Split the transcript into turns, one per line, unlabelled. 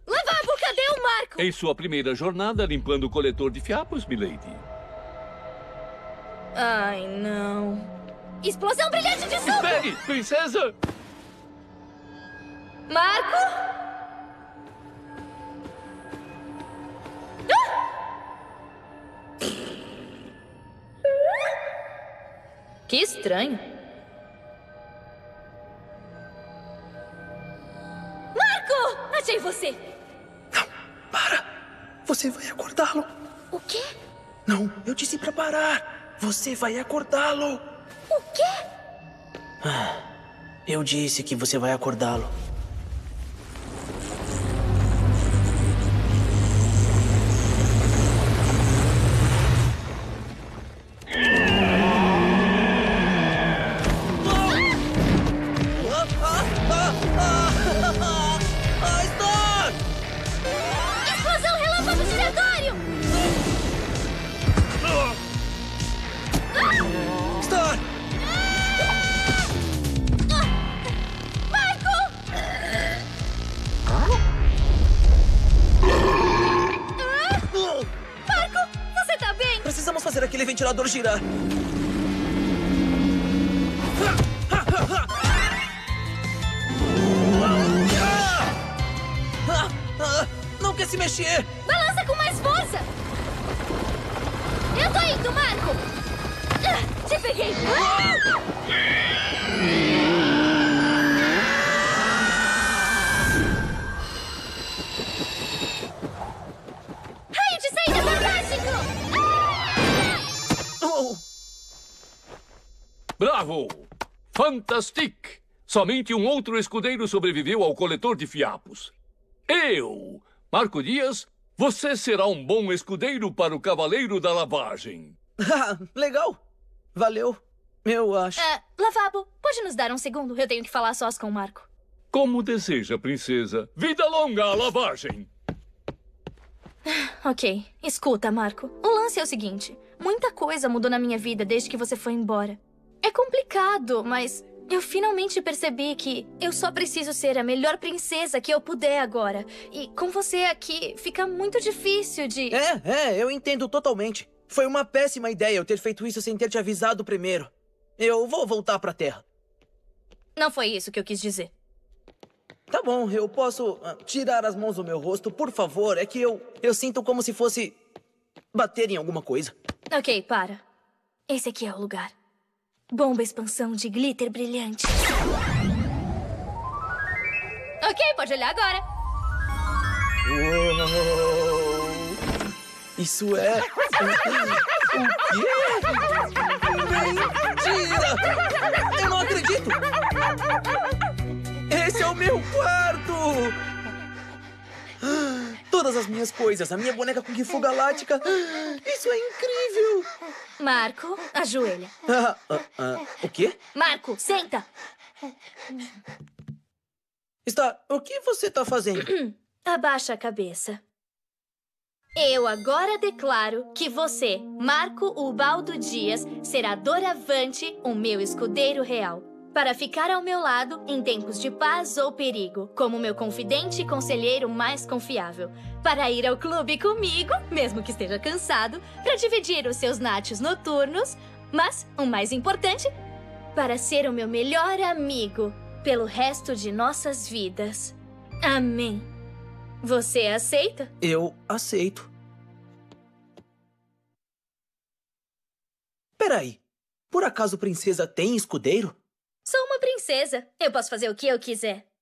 Lavabo, cadê o Marco?
Em sua primeira jornada limpando o coletor de fiapos, milady.
Ai, não. Explosão brilhante de suco!
Espere, princesa!
Marco? Que estranho. Marco! Achei você!
Não, para! Você vai acordá-lo.
O quê?
Não, eu disse pra parar. Você vai acordá-lo.
O quê?
Eu disse que você vai acordá-lo.
Explosão relâmpago giratório!
Star!
Marco! Marco, você tá bem?
Precisamos fazer aquele ventilador girar. Não quer se mexer!
Balança com mais força! Eu tô indo, Marco! Te peguei! Raio de saída fantástico!
Oh,
Bravo! Fantastic! Somente um outro escudeiro sobreviveu ao coletor de fiapos. Eu, Marco Dias, você será um bom escudeiro para o Cavaleiro da Lavagem.
legal. Valeu. Eu acho.
Lavabo, pode nos dar um segundo? Eu tenho que falar sós com o Marco.
Como deseja, princesa. Vida longa à lavagem!
Ok, escuta, Marco. O lance é o seguinte. Muita coisa mudou na minha vida desde que você foi embora. É complicado, mas eu finalmente percebi que eu só preciso ser a melhor princesa que eu puder agora. E com você aqui, fica muito difícil de...
Eu entendo totalmente. Foi uma péssima ideia eu ter feito isso sem ter te avisado primeiro. Eu vou voltar pra Terra.
Não foi isso que eu quis dizer.
Tá bom, eu posso tirar as mãos do meu rosto, por favor? É que eu sinto como se fosse bater em alguma coisa.
Ok, para. Esse aqui é o lugar. Bomba expansão de glitter brilhante. Ok, pode olhar agora.
Uou! Isso é... O quê? Mentira! Eu não acredito! Esse é o meu quarto! Todas as minhas coisas, a minha boneca Kung Fu Galáctica. Isso é incrível!
Marco, ajoelha.
O quê?
Marco, senta.
O que você tá fazendo?
Abaixa a cabeça. Eu agora declaro que você, Marco Ubaldo Dias, será doravante o meu escudeiro real, para ficar ao meu lado em tempos de paz ou perigo, como meu confidente e conselheiro mais confiável, para ir ao clube comigo, mesmo que esteja cansado, para dividir os seus nachos noturnos, mas, o mais importante, para ser o meu melhor amigo pelo resto de nossas vidas. Amém. Você aceita?
Eu aceito. Peraí, por acaso princesa tem escudeiro?
Sou uma princesa. Eu posso fazer o que eu quiser.